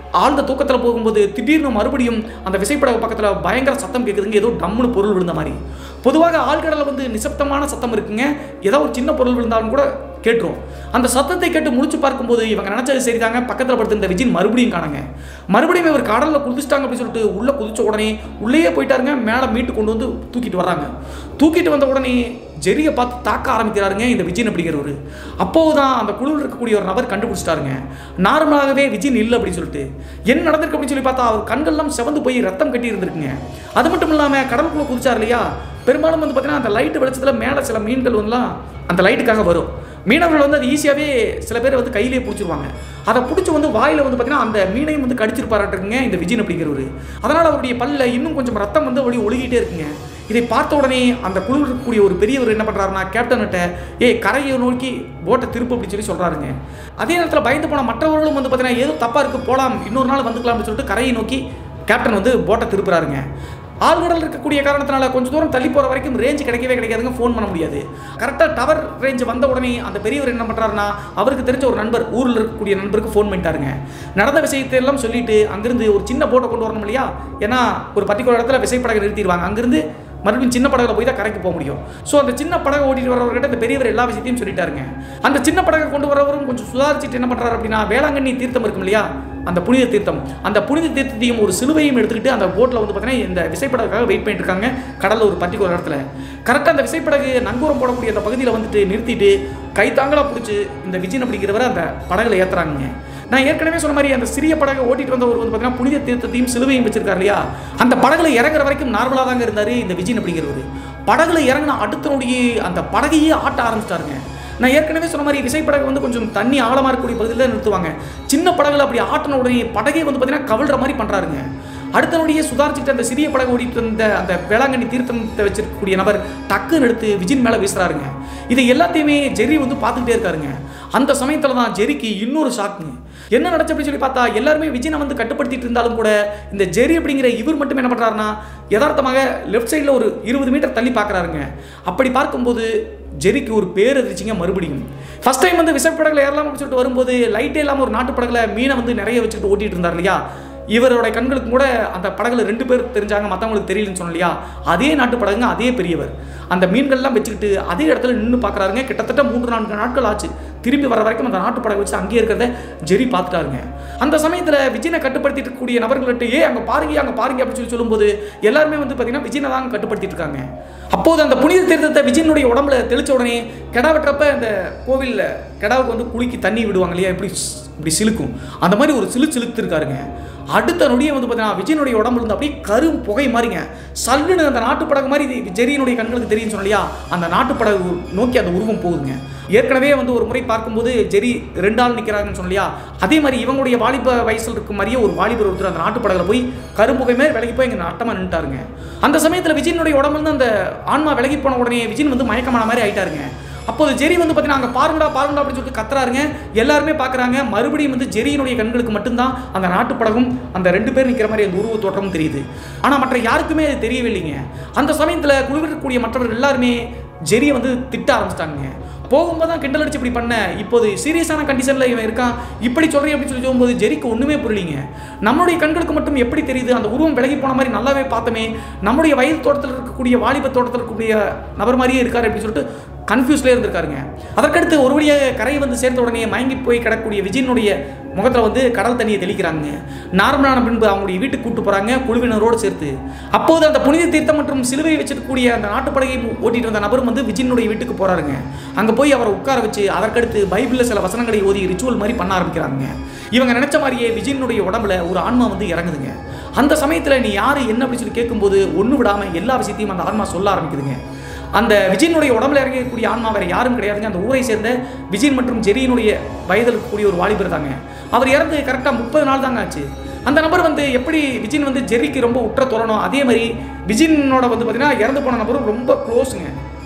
ஆழ்ந்த தூக்கத்தில் போகும்போது திடீர்னு மறுபடியும் அந்த விசைப்படகு பக்கத்தில் பயங்கர சத்தம் கேட்குதுங்க, ஏதோ டம்முன்னு பொருள் விழுந்த மாதிரி. பொதுவாக ஆழ்கடலில் வந்து நிசப்தமான சத்தம் இருக்குங்க, ஏதோ ஒரு சின்ன பொருள் விழுந்தாலும் கூட கேட்டுரும். அந்த சத்தத்தை கேட்டு முடிச்சு பார்க்கும்போது இவங்க நினச்சது சரிதாங்க, பக்கத்தில் படுத்திருந்த விஜய் மறுபடியும் காணுங்க. மறுபடியும் இவர் கடலில் குதிச்சிட்டாங்க அப்படின்னு சொல்லிட்டு உள்ளே குதிச்ச உடனே உள்ளேயே போயிட்டாருங்க. மேலே மீட்டு கொண்டு வந்து தூக்கிட்டு வர்றாங்க. தூக்கிட்டு வந்த உடனே ஜெரியை பார்த்து தாக்க ஆரம்பிக்கிறாருங்க இந்த விஜய் அப்படிங்கிறவர். அப்போதுதான் அந்த குழுவில் இருக்கக்கூடிய ஒரு நபர் கண்டுபிடிச்சிட்டாருங்க, நார்மலாகவே விஜய் இல்லை அப்படின்னு சொல்லிட்டு. என்ன நடந்திருக்கு அப்படின்னு சொல்லி பார்த்தா அவர் கண்கள்லாம் செவந்து போய் ரத்தம் கட்டி இருந்திருக்குங்க. அது மட்டும் இல்லாமல் கடலுக்குள்ளே குதிச்சார் இல்லையா, பெரும்பாலும் வந்து பார்த்தீங்கன்னா அந்த லைட்டு வெளிச்சத்தில் மேலே சில மீன்கள் வந்துலாம் அந்த லைட்டுக்காக வரும். மீனவர்கள் வந்து அது ஈஸியாகவே சில பேர் வந்து கையிலேயே பிடிச்சிருவாங்க. அதை பிடிச்சி வந்து வாயில் வந்து பார்த்தீங்கன்னா அந்த மீனையும் வந்து கடிச்சிருப்பாருங்க இந்த விஜய் அப்படிங்கிறவர். அதனால் அவருடைய பல்ல இன்னும் கொஞ்சம் ரத்தம் வந்து ஒழுகிட்டே இருக்குங்க. இதை பார்த்த உடனே அந்த குழுவில் இருக்கக்கூடிய ஒரு பெரியவர் என்ன பண்ணுறாருன்னா கேப்டன்கிட்ட, கரையை நோக்கி போட்டை திருப்பு அப்படின்னு சொல்லி சொல்கிறாருங்க. அதே நேரத்தில் பயந்து போன மற்றவர்களும் வந்து பார்த்தீங்கன்னா ஏதோ தப்பாக இருக்குது, போகலாம், இன்னொரு நாள் வந்துக்கலாம் அப்படின்னு சொல்லிட்டு கரையை நோக்கி கேப்டன் வந்து போட்டை திருப்புறாருங்க. ஆழ்கடல் இருக்கக்கூடிய காரணத்தினால கொஞ்சம் தூரம் தள்ளி போகிற வரைக்கும் ரேஞ்சு கிடைக்காதுங்க, ஃபோன் பண்ண முடியாது. கரெக்டாக டவர் ரேஞ்சு வந்த உடனே அந்த பெரியவர் என்ன பண்ணுறாருன்னா அவருக்கு தெரிஞ்ச ஒரு நண்பர், ஊரில் இருக்கக்கூடிய நண்பருக்கு ஃபோன் பண்ணிட்டாருங்க. நடந்த விஷயத்தை எல்லாம் சொல்லிட்டு அங்கிருந்து ஒரு சின்ன போட்டை கொண்டு வரணும் இல்லையா, ஏன்னா ஒரு பர்டிகுலர் இடத்துல விசைப்படகை நிறுத்திடுவாங்க, அங்கிருந்து மறுபடியும் சின்ன படகுல போய் தான் கரைக்கு போக முடியும். ஸோ அந்த சின்ன படகை ஓட்டிட்டு வரவர்கிட்ட இந்த பெரியவர் எல்லா விஷயத்தையும் சொல்லிட்டாருங்க. அந்த சின்ன படகை கொண்டு வரவரும் கொஞ்சம் சுதாரிச்சுட்டு என்ன பண்ணுறாரு அப்படின்னா, வேளாங்கண்ணி தீர்த்தம் இருக்கும் இல்லையா, அந்த புனித தீர்த்தம், அந்த புனித தீர்த்தத்தையும் ஒரு சிலுவையும் எடுத்துக்கிட்டு அந்த போட்டில் வந்து பார்த்தீங்கன்னா இந்த விசைப்படகுக்காக வெயிட் பண்ணிட்டு இருக்காங்க கடலில் ஒரு பர்டிகுலர் இடத்துல. கரெக்டாக அந்த விசைப்படகு நங்கூரம் போடக்கூடிய அந்த பகுதியில் வந்துட்டு நிறுத்திட்டு கைத்தாங்களாக பிடிச்சி இந்த விஜய் அப்படிங்கிறவரை அந்த படகுல ஏற்றுறாங்க. நான் ஏற்கனவே சொன்ன மாதிரி அந்த சிறிய படகை ஓட்டிட்டு வந்தவர் வந்து பார்த்தீங்கன்னா புனித தீர்த்தத்தையும் சிலுவையும் வச்சிருக்காரு இல்லையா, அந்த படகுல இறங்குற வரைக்கும் நார்மலாக தாங்க இருந்தார் இந்த விஜய் அப்படிங்கிறவர். படகுல இறங்கின அடுத்த நொடியே அந்த படகையே ஆட்ட ஆரம்பிச்சிட்டாருங்க. நான் ஏற்கனவே சொன்ன மாதிரி விசைப்படகு வந்து கொஞ்சம் தண்ணி ஆழமாக இருக்கக்கூடிய பகுதியில் தான் நிறுத்துவாங்க. சின்ன படகுல அப்படி ஆட்டின உடனே படகே வந்து பார்த்தீங்கன்னா கவிழ்ற மாதிரி பண்ணுறாருங்க. அடுத்த நொடியே சுதாரிச்சுட்டு அந்த சிறிய படகு ஓடிட்டு இருந்த அந்த வேளாங்கண்ணி தீர்த்தத்தை வச்சிருக்கக்கூடிய நபர் டக்குன்னு எடுத்து விஜய் மேலே வீசுறாருங்க. இதை எல்லாத்தையுமே ஜெரி வந்து பார்த்துக்கிட்டே இருக்காருங்க. அந்த சமயத்தில் தான் ஜெரிக்கு இன்னொரு ஷாக்குங்க. என்ன நடச்சு அப்படின்னு சொல்லி பார்த்தா எல்லாருமே விஜய் வந்து கட்டுப்படுத்திட்டு இருந்தாலும் கூட இந்த ஜெரி அப்படிங்கிற இவர் மட்டும் என்ன பண்ணுறாருன்னா யதார்த்தமாக லெஃப்ட் சைடில் ஒரு 20 மீட்டர் தள்ளி பார்க்குறாருங்க. அப்படி பார்க்கும்போது ஜெரிக்கு ஒரு பேரதிர்ச்சிங்க. மறுபடியும் ஃபர்ஸ்ட் டைம் வந்து விசைப்படகுல ஏறலாம் அப்படின்னு சொல்லிட்டு வரும்போது லைட்டே இல்லாமல் ஒரு நாட்டு படகுல மீனை வந்து நிறைய வச்சுட்டு ஓட்டிட்டு இருந்தார் இல்லையா, இவரோட கண்களுக்கு கூட அந்த படகுல 2 பேர் தெரிஞ்சாங்க, மற்றவங்களுக்கு தெரியலன்னு சொன்னோம் இல்லையா, அதே நாட்டு படகுங்க, அதே பெரியவர் அந்த மீன்கள்லாம் வச்சுக்கிட்டு அதே இடத்துல நின்று பார்க்குறாருங்க. கிட்டத்தட்ட 3-4 நாட்கள் ஆச்சு. திரும்பி வர வரைக்கும் அந்த நாட்டு படகு வச்சு அங்கேயே இருக்கிறத ஜெரி பார்த்துட்டாருங்க. அந்த சமயத்தில் விஜயனை கட்டுப்படுத்திட்டு இருக்கக்கூடிய நபர்கள்ட்ட அங்கே பாருங்க அப்படின்னு சொல்லும்போது எல்லாருமே வந்து பார்த்தீங்கன்னா விஜயனை தான் கட்டுப்படுத்திட்டு இருக்காங்க. அப்போது அந்த புனித தீர்த்தத்தை விஜயனுடைய உடம்புல தெளிச்ச உடனே கெடா வெட்டுறப்ப அந்த கோவிலில் கெடாவுக்கு வந்து குளிக்கி தண்ணி விடுவாங்க இல்லையா, இப்படி சிலுக்கும், அந்த மாதிரி ஒரு சிலுத்து இருக்காருங்க. அடுத்த நொடியை வந்து பார்த்தீங்கன்னா விஜயனுடைய உடம்புல இருந்து அப்படியே கரும் புகை மாதிரிங்க சல்லுன்னு அந்த நாட்டு படகு மாதிரி ஜெரியினுடைய கண்களுக்கு தெரியும் சொன்னியா, அந்த நாட்டு படகு நோக்கி அந்த உருவம் போகுதுங்க. ஏற்கனவே வந்து ஒரு முறை பார்க்கும்போது ஜெரி 2 ஆள் நிற்கிறாங்கன்னு சொன்னியா, அதே மாதிரி இவங்களுடைய வாலிப வயசில் இருக்கும் மாதிரியே ஒரு வாலிபர் ஒருத்தர் அந்த நாட்டு படகுல போய் கரும்புகை மாதிரி விலகி போய் இங்கே நட்டமாக நின்றுட்டாருங்க. அந்த சமயத்தில் விஜயனுடைய உடம்புல அந்த ஆன்மா விலகி போன உடனே விஜயன் வந்து மயக்கமான மாதிரி ஆயிட்டாருங்க. அப்போது ஜெரி வந்து பார்த்தீங்கன்னா அங்கே பாருங்கடா அப்படின்னு சொல்லிட்டு கத்துறாருங்க. எல்லாருமே பார்க்குறாங்க. மறுபடியும் வந்து ஜெரியினுடைய கண்களுக்கு மட்டும்தான் அந்த நாட்டு படகும் அந்த 2 பேர் நிற்கிற மாதிரி அந்த உருவ தோற்றமும் தெரியுது. ஆனால் மற்ற யாருக்குமே அது தெரியவே இல்லைங்க. அந்த சமயத்தில் குழுவிற்கக்கூடிய மற்றவர்கள் எல்லாருமே ஜெரியை வந்து திட்ட ஆரம்பிச்சிட்டாங்க. போகும்போது தான் கிண்டல் அடிச்சு இப்படி பண்ண, இப்போது சீரியஸான கண்டிஷனில் இவன் இருக்கான், இப்படி சொல்கிறேன் அப்படின்னு சொல்லி சொல்லும்போது ஜெரிக்கு ஒன்றுமே புரியலிங்க. நம்மளுடைய கண்களுக்கு மட்டும் எப்படி தெரியுது, அந்த உருவம் விலகி போன மாதிரி நல்லாவே பார்த்தோமே, நம்முடைய வயது தோட்டத்தில் இருக்கக்கூடிய வாலிப தோட்டத்தில் இருக்கக்கூடிய நபர் மாதிரியே இருக்காரு அப்படின்னு சொல்லிட்டு கன்ஃபியூஸ்லேயே இருந்திருக்காருங்க. அதற்கடுத்து ஒரு வழியாக கரையை வந்து சேர்ந்த உடனே மயங்கி போய் கிடக்கூடிய விஜயனுடைய முகத்தில் வந்து கடல் தண்ணியை தெளிக்கிறாங்க. நார்மலான பின்பு அவங்களுடைய வீட்டுக்கு கூப்பிட்டு போகிறாங்க குழுவினரோடு சேர்த்து. அப்போது அந்த புனித தீர்த்தம் மற்றும் சிலுவை வச்சிருக்கக்கூடிய அந்த நாட்டுப்படகை ஓட்டிட்டு வந்த நபரும் வந்து விஜயனுடைய வீட்டுக்கு போகிறாருங்க. அங்கே போய் அவரை உட்கார வச்சு அதற்கடுத்து பைபிளில் சில வசனங்களை ஓதி ரிச்சுவல் மாதிரி பண்ண ஆரம்பிக்கிறாங்க. இவங்க நினைச்ச மாதிரியே விஜயனுடைய உடம்புல ஒரு ஆன்மா வந்து இறங்குதுங்க. அந்த சமயத்தில் நீ யார் என்ன அப்படின்னு சொல்லி கேட்கும்போது ஒன்று விடாமல் எல்லா விஷயத்தையும் அந்த ஆன்மா சொல்ல ஆரம்பிக்குதுங்க. அந்த விஜயனுடைய உடம்புல இறங்கக்கூடிய ஆன்மா வேறு யாரும் கிடையாதுங்க, அந்த ஊரை சேர்ந்த விஜயன் மற்றும் ஜெரியினுடைய வயதில் இருக்கக்கூடிய ஒரு வாலிபர் தாங்க. அவர் இறந்து கரெக்டாக 30 நாள் தாங்க ஆச்சு. அந்த நபர் வந்து எப்படி விஜயன் வந்து ஜெரிக்கு ரொம்ப உற்ற தோழனோ அதே மாதிரி விஜயனோட வந்து பார்த்தீங்கன்னா இறந்து போன நபரும் ரொம்ப க்ளோஸுங்க.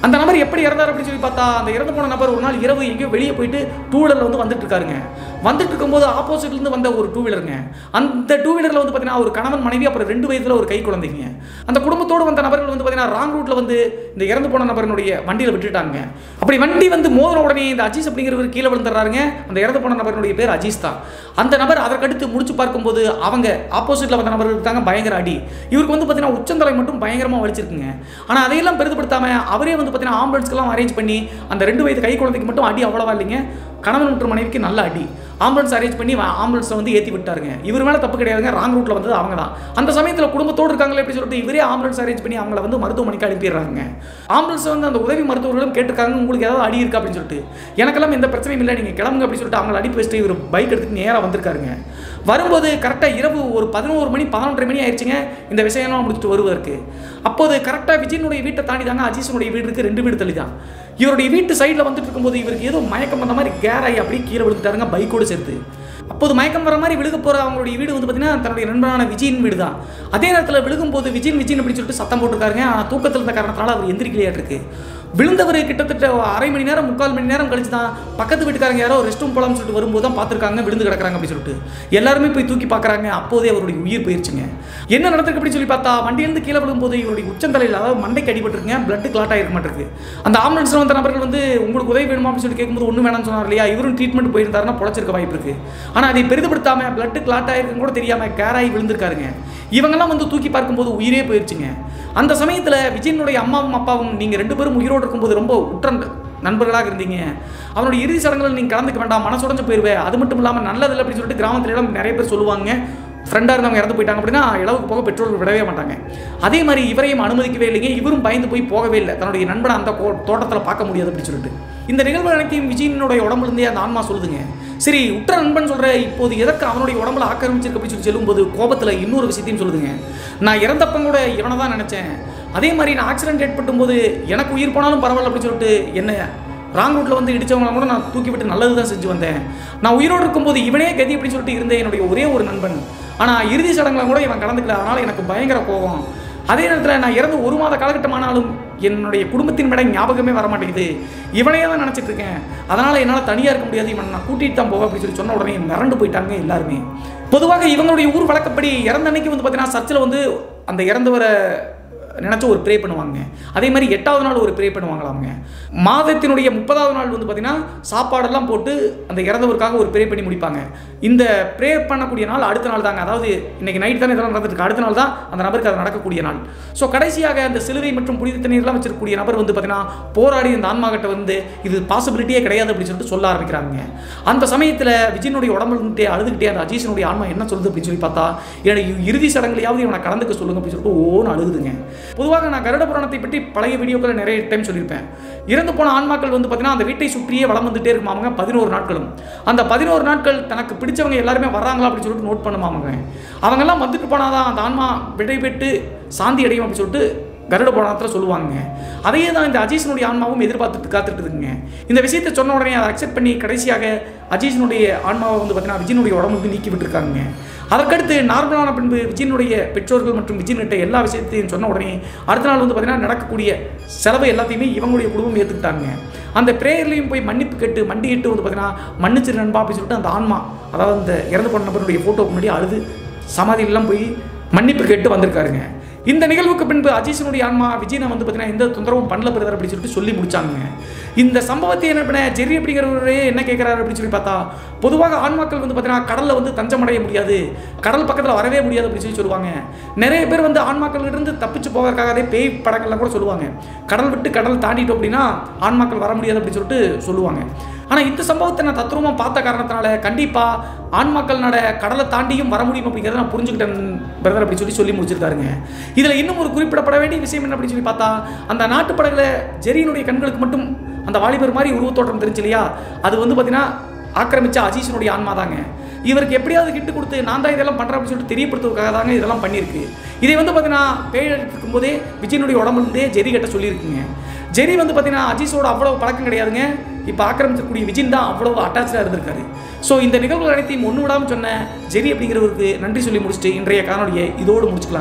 அந்த நபர் எப்படி இறந்தார் அப்படின்னு சொல்லி பார்த்தா, அந்த இறந்து போன நபர் ஒரு நாள் இரவு எங்கேயோ வெளியே போயிட்டு டூ வீலரில் வந்து வந்துட்டு இருக்காருங்க. வந்துட்டு இருக்கும்போது ஆப்போசிட்லேருந்து வந்த ஒரு டூ வீலருங்க. அந்த டூ வீலரில் வந்து பார்த்தீங்கன்னா ஒரு கணவன் மனைவி, அப்புறம் 2 வயதில் ஒரு கை குழந்தைங்க. அந்த குடும்பத்தோடு வந்த நபர்கள் வந்து பார்த்தீங்கன்னா ராங் ரூட்டில் வந்து இந்த இறந்து போன நபரினுடைய வண்டியில் விட்டுட்டாங்க. அப்படி வண்டி வந்து மோதின உடனே இந்த அஜீஸ் அப்படிங்கிறவர் கீழே விழுந்துடுறாருங்க. அந்த இறந்து போன நபரினுடைய பேர் அஜீஸ் தான். அந்த நபர் அதற்கடுத்து முடிச்சு பார்க்கும்போது அவங்க ஆப்போசிட்டில் வந்த நபர்களுக்கு தாங்க பயங்கர அடி. இவருக்கு வந்து பார்த்தீங்கன்னா உச்சந்தலை மட்டும் பயங்கரமாக வலிச்சிருக்குங்க. ஆனால் அதையெல்லாம் பெரிதுபடுத்தாமல் அவரே வந்து பார்த்தீங்கன்னா ஆம்புலன்ஸ்க்கெல்லாம் அரேஞ்ச் பண்ணி அந்த 2 வயது கை குழந்தைக்கு மட்டும் அடி அவ்வளவா இல்லைங்க, கணவன் மற்றும் மனைவிக்கு நல்ல அடி. ஆம்புலன்ஸ் அரேஞ்ச் பண்ணி ஆம்புலன்ஸை வந்து ஏற்றி விட்டாருங்க. இவர் மேலே தப்பு கிடையாதுங்க, ராங் ரூட்டில் வந்தது அவங்க தான். அந்த சமயத்தில் குடும்பத்தோடு இருக்காங்களே எப்படி சொல்லிட்டு இவரே ஆம்புலன்ஸ் அரேஞ்ச் பண்ணி அவங்கள வந்து மருத்துவமனைக்கு அனுப்பிடுறாங்க. ஆம்புலன்ஸ் வந்து அந்த உதவி மருத்துவர்களும் கேட்டிருக்காங்க, உங்களுக்கு ஏதாவது அடி இருக்கா அப்படின்னு சொல்லிட்டு. எனக்கெல்லாம் எந்த பிரச்சனையும் இல்லை, நீங்கள் கிளம்புங்க அப்படின்னு சொல்லிட்டு அவங்களை அனுப்பி வச்சுட்டு இவர் பைக் எடுத்துட்டு நேராக வந்திருக்காருங்க. வரும்போது கரெக்டாக இரவு ஒரு 11 மணி 11:30 மணி ஆயிடுச்சுங்க இந்த விஷயம்லாம் முடிச்சுட்டு வருவதற்கு. அப்போது கரெக்டாக விஜயனுடைய வீட்டை தாண்டி தாங்க அஜீஸனுடைய வீடு இருக்குது, 2 வீடு தள்ளி தான். இவருடைய வீட்டு சைடில் வந்துட்டு இருக்கும்போது இவருக்கு ஏதோ மயக்கம் வந்த மாதிரி கேராகி அப்படியே கீழே விழுந்துட்டாருங்க பைக்கோடு சேர்த்து. அப்போது மயக்கம் வர மாதிரி விழுக போகிற அவங்களுடைய வீடு வந்து பார்த்தீங்கன்னா தன்னுடைய நண்பரான விஜயின் வீடு தான். அதே நேரத்தில் விழுகும்போது விஜயின் அப்படின்னு சொல்லிட்டு சத்தம் போட்டுருக்காருங்க. ஆனால் தூக்கத்தில் இருந்த காரணத்தினால அவர் எந்திரிக்கலையாட்டிருக்கு. விழுந்தவர் கிட்டத்தட்ட அரை மணி நேரம் 3/4 மணி நேரம் கழிச்சு தான் பக்கத்து வீட்டுக்காரங்க யாரோ ரெஸ்ட் ரூம் போகலாம்னு சொல்லிட்டு வரும்போது தான் பார்த்துருக்காங்க விழுந்து கிடக்குறாங்க அப்படின்னு சொல்லிட்டு. எல்லாருமே போய் தூக்கி பார்க்குறாங்க. அப்போதே அவருடைய உயிர் போயிடுச்சுங்க. என்ன நடந்திருக்கு அப்படின்னு சொல்லி பார்த்தா, வண்டியிலேருந்து கீழே விழும்போது இவருடைய உச்சந்தலையில் அதாவது மண்டைக்கு அடிபட்டுருங்க, பிளட் கிளாட் ஆகிருக்க மாட்டிருக்கு. அந்த ஆம்புலன்ஸில் வந்த நபர்கள் வந்து உங்களுக்கு உதவி வேணுமா அப்படின்னு சொல்லி கேட்கும்போது ஒன்றும் வேணாம்னு சொன்னார் இல்லையா, இவரும் ட்ரீட்மெண்ட் போயிருந்தாருன்னா பொழைச்சிருக்க வாய்ப்பு இருக்குது. ஆனால் அதை பெரிதுபடுத்தாமல் பிளட் கிளாட் ஆகிருக்குன்னு கூட தெரியாமல் கேராகி விழுந்திருக்காருங்க. இவங்கெல்லாம் வந்து தூக்கி பார்க்கும்போது உயிரே போயிடுச்சுங்க. அந்த சமயத்தில் விஜயனுடைய அம்மாவும் அப்பாவும் நீங்கள் 2 பேரும் உயிரோடு இருக்கும்போது ரொம்ப உற்ற நண்பர்களாக இருந்தீங்க, அவனுடைய இறுதி சடங்குகள் நீங்கள் கலந்துக்க வேண்டாம், மனசுடைஞ்சு போயிருவே, அது மட்டும் இல்லாமல் நல்லதில்லை அப்படின்னு சொல்லிட்டு கிராமத்துல எல்லாம் நிறைய பேர் சொல்லுவாங்க. ஃப்ரெண்டாக இருந்தவங்க இறந்து போயிட்டாங்க அப்படின்னா இளவுக்கு போக பெற்றோர்கள் விடவே மாட்டாங்க. அதே மாதிரி இவரையும் அனுமதிக்கவே இல்லைங்க. இவரும் பயந்து போய் போகவே இல்லை, தன்னுடைய நண்பனை அந்த தோட்டத்தில் பார்க்க முடியாது அப்படின்னு சொல்லிட்டு. இந்த நிகழ்வு அனைத்தையும் விஜயனுடைய உடம்புலேருந்தே அந்த ஆன்மா சொல்லுதுங்க. சரி, உற்ற நண்பன் சொல்கிற இப்போது எதற்கு அவனுடைய உடம்புல ஆக்கிரமிச்சிருக்கு அப்படின்னு சொல்லி சொல்லும்போது கோபத்தில் இன்னொரு விஷயத்தையும் சொல்லுதுங்க. நான் இறந்தப்பங்க கூட இவனை தான் நினச்சேன், அதே மாதிரி நான் ஆக்சிடென்ட் ஏற்பட்டும் போது எனக்கு உயிர் போனாலும் பரவாயில்ல அப்படின்னு சொல்லிட்டு என்ன ராங் ரூட்டில் வந்து இடித்தவங்க கூட நான் தூக்கி விட்டு நல்லது தான் செஞ்சு வந்தேன். நான் உயிரோடு இருக்கும்போது இவனே கதி அப்படின்னு சொல்லிட்டு இருந்தேன் என்னுடைய ஒரே ஒரு நண்பன். ஆனால் இறுதி சடங்குல கூட இவன் கலந்துக்கல, அதனால் எனக்கு பயங்கர கோபம். அதே நேரத்தில் நான் இறந்து 1 மாத காலகட்டமானாலும் என்னுடைய குடும்பத்தின் மேலே ஞாபகமே வர மாட்டேங்குது, இவனையே தான் நினச்சிட்டு இருக்கேன், அதனால் என்னால் தனியாக இருக்க முடியாது, இவன் நான் கூட்டிகிட்டு தான் போவேன் அப்படின்னு சொல்லி சொன்ன உடனே மிரண்டு போயிட்டாங்க எல்லாருமே. பொதுவாக இவங்களுடைய ஊர் வழக்கப்படி இறந்த அன்னைக்கு வந்து பார்த்தீங்கன்னா சர்ச்சில் வந்து அந்த இறந்தவரை நினச்சி ஒரு ப்ரே பண்ணுவாங்க. அதே மாதிரி 8வது நாள் ஒரு ப்ரே பண்ணுவாங்களாங்க. மாதத்தினுடைய 30வது நாள் வந்து பார்த்தீங்கன்னா சாப்பாடெல்லாம் போட்டு அந்த இறந்தவருக்காக ஒரு ப்ரே பண்ணி முடிப்பாங்க. இந்த ப்ரே பண்ணக்கூடிய நாள் அடுத்த நாள் தாங்க, அதாவது இன்றைக்கி நைட் தானே இதெல்லாம் நடந்துருக்கு, அடுத்த நாள் தான் அந்த நபருக்கு அது நடக்கக்கூடிய நாள். ஸோ கடைசியாக அந்த சிலுவை மற்றும் புனித தண்ணீர்லாம் வச்சிருக்கக்கூடிய நபர் வந்து பார்த்தீங்கன்னா போராடி இந்த ஆன்மாகிட்ட வந்து இது பாசிபிலிட்டியே கிடையாது அப்படின்னு சொல்லிட்டு சொல்ல ஆரம்பிக்கிறாங்க. அந்த சமயத்தில் விஜயனுடைய உடம்புல இருந்துட்டே அழுதுகிட்டே அந்த அஜீஸனுடைய ஆன்மா என்ன சொல்லுது அப்படின்னு சொல்லி பார்த்தா, எனக்கு இறுதி சடங்குலையாவது இவனை கலந்துக்க சொல்லுங்க அப்படின்னு சொல்லிட்டு ஓன்னு அழுகுதுங்க. பொதுவாக நான் கருட புராணத்தை பற்றி பழைய வீடியோக்களை நிறைய டைம் சொல்லியிருப்பேன். இறந்து போன ஆன்மாக்கள் வந்து பார்த்தீங்கன்னா அந்த வீட்டை சுற்றியே வளம் வந்துட்டே இருக்குமாங்க 11 நாட்களும். அந்த 11 நாட்கள் தனக்கு பிடிச்சவங்க எல்லாருமே வர்றாங்களா அப்படின்னு சொல்லிட்டு நோட் பண்ணுமாங்க. அவங்கெல்லாம் வந்துட்டு போனாதான் அந்த ஆன்மா விடை பெற்று சாந்தி அடையும் அப்படின்னு சொல்லிட்டு கருட புராணத்தில் சொல்லுவாங்க. அதையே தான் இந்த அஜீஸனுடைய ஆன்மாவும் எதிர்பார்த்துட்டு காத்துட்டுருக்குங்க. இந்த விஷயத்தை சொன்ன உடனே அதை அக்செப்ட் பண்ணி கடைசியாக அஜீஸனுடைய ஆன்மாவை வந்து பார்த்தீங்கன்னா விஜயனுடைய உடம்புக்கு நீக்கி விட்டுருக்காங்க. அதற்கடுத்து நார்மலான பின்பு விஜயனுடைய பெற்றோர்கள் மற்றும் விஜயன்கிட்ட எல்லா விஷயத்தையும் சொன்ன உடனே அடுத்த நாள் வந்து பார்த்தீங்கன்னா நடக்கக்கூடிய செலவு எல்லாத்தையுமே இவங்களுடைய குடும்பம் ஏற்றுக்கிட்டாங்க. அந்த ப்ரேயர்லையும் போய் மன்னிப்பு கேட்டு மண்டிட்டு வந்து பார்த்தீங்கன்னா மன்னிச்சிரு நண்பா அப்படின்னு சொல்லிட்டு அந்த ஆன்மா, அதாவது அந்த இறந்து போன நபருடைய ஃபோட்டோக்கு முன்னாடி அழுது சமாதியிலெல்லாம் போய் மன்னிப்பு கேட்டு வந்திருக்காருங்க. இந்த நிகழ்வுக்கு பின்பு அஜீஸனுடைய ஆன்மா விஜயனை வந்து பார்த்தீங்கன்னா எந்த தொந்தரவும் பண்ணல பிரதர் அப்படின்னு சொல்லிட்டு சொல்லி முடிச்சாங்க. இந்த சம்பவத்தை என்ன பண்ண ஜெர்ரி அப்படிங்கிறவரே என்ன கேட்குறாரு அப்படின்னு சொல்லி பார்த்தா, பொதுவாக ஆன்மாக்கள் வந்து பார்த்தீங்கன்னா கடலில் வந்து தஞ்சமடைய முடியாது, கடல் பக்கத்தில் வரவே முடியாது அப்படின்னு சொல்லி சொல்லுவாங்க. நிறைய பேர் வந்து ஆன்மாக்களிலிருந்து தப்பிச்சு போகிறதுக்காகவே பேய் படங்கள்லாம் கூட சொல்லுவாங்க, கடல் விட்டு கடல் தாண்டிட்டோம் அப்படின்னா ஆன்மாக்கள் வர முடியாது அப்படின்னு சொல்லிட்டு சொல்லுவாங்க. ஆனால் இந்த சம்பவத்தை நான் தத்ரூபமாக பார்த்த காரணத்தினால கண்டிப்பாக ஆன்மாக்கள் நட கடலை தாண்டியும் வர முடியும் அப்படிங்கிறத நான் புரிஞ்சுக்கிட்டேன் பிரதர் அப்படி சொல்லி முடிச்சிருக்காருங்க. இதில் இன்னும் ஒரு குறிப்பிடப்பட வேண்டிய விஷயம் என்ன அப்படின்னு சொல்லி பார்த்தா, அந்த நாட்டு படகுல ஜெரியினுடைய கண்களுக்கு மட்டும் அந்த வாலிபர் மாதிரி உருவத்தோட்டம் தெரிஞ்சு இல்லையா, அது வந்து பார்த்தீங்கன்னா ஆக்கிரமிச்ச அஜீஸனுடைய ஆன்மா தாங்க. இவருக்கு எப்படியாவது கிட்டு கொடுத்து நான் தான் இதெல்லாம் பண்ணுறேன் அப்படின்னு சொல்லிட்டு தெரியப்படுத்துவதற்காக தாங்க இதெல்லாம் பண்ணியிருக்கு. இதை வந்து பார்த்தீங்கன்னா பேய் எடுத்துக்கும் போதே விஜயனுடைய உடம்புலேருந்தே ஜெரி கிட்ட சொல்லியிருக்குங்க. ஜெரி வந்து பார்த்தீங்கன்னா அஜீஸோட அவ்வளோ பழக்கம் கிடையாதுங்க, இப்போ ஆக்கிரமிக்கக்கூடிய விஜயன் தான் அவ்வளோ அட்டாச்சாக இருந்திருக்காரு. ஸோ இந்த நிகழ்வுகள் அனைத்தையும் ஒன்று விடாமல் சொன்ன ஜெரி அப்படிங்கிறவருக்கு நன்றி சொல்லி முடிச்சுட்டு இன்றைய காணொலியை இதோடு முடிச்சுக்கலாங்க.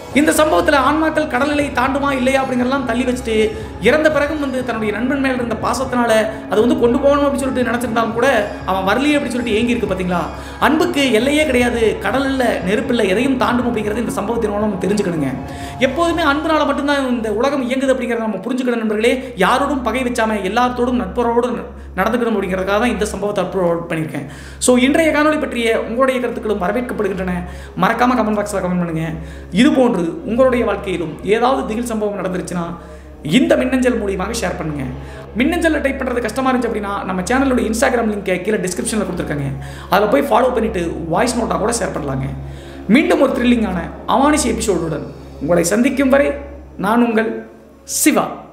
இந்த சம்பவத்தில் ஆன்மாக்கள் கடலிலை தாண்டுமா இல்லையா அப்படிங்கிறலாம் தள்ளி வச்சுட்டு இறந்த பிறகும் தன்னுடைய நண்பன் மேல் இருந்த பாசத்தினால அது கொண்டு போகணும் அப்படின்னு சொல்லிட்டு நினச்சிருந்தாலும் கூட அவன் வரலையே அப்படின்னு சொல்லிட்டு ஏங்கி இருக்கு பார்த்தீங்களா. அன்புக்கு எல்லையே கிடையாது, கடல் இல்லை, நெருப்பு இல்லை, எதையும் தாண்டும் அப்படிங்கிறது இந்த சம்பவத்தின் மூலம் நம்ம தெரிஞ்சுக்கணுங்க. எப்போதுமே அன்புனால மட்டும்தான் இந்த உலகம் இயங்குது அப்படிங்கிறத நம்ம புரிஞ்சுக்கணும் நண்பர்களே. யாரோடும் பகை வச்சாம எல்லாத்தோடும் நட்புறவோடு நடந்துக்கணும் அப்படிங்கிறதுக்காக தான் இந்த சம்பவத்தை அப்லோட் பண்ணியிருக்கேன். ஸோ இன்றைய காணொலி பற்றிய உங்களுடைய கருத்துக்களும் வரவேற்கப்படுகின்றன. மறக்காம கமெண்ட் பாக்ஸில் கமெண்ட் பண்ணுங்க. இது போன்று உங்களுடைய வாழ்க்கையிலும் ஏதாவது திகில் சம்பவம் நடந்துருச்சுன்னா இந்த மின்னஞ்சல் மூலியமாக ஷேர் பண்ணுங்க. மின்னஞ்சலில் டைப் பண்ணுறது கஷ்டமாக இருந்துச்சு அப்படின்னா நம்ம சேனலோட இன்ஸ்டாகிராம் லிங்கை கீழே டிஸ்கிரிப்ஷனில் கொடுத்துருக்காங்க, அதில் போய் ஃபாலோ பண்ணிவிட்டு வாய்ஸ் நோட்டாக கூட ஷேர் பண்ணலாங்க. மீண்டும் ஒரு த்ரில்லிங்கான அமானுஷ எபிசோடுடன் உங்களை சந்திக்கும் வரை நான் உங்கள் சிவா.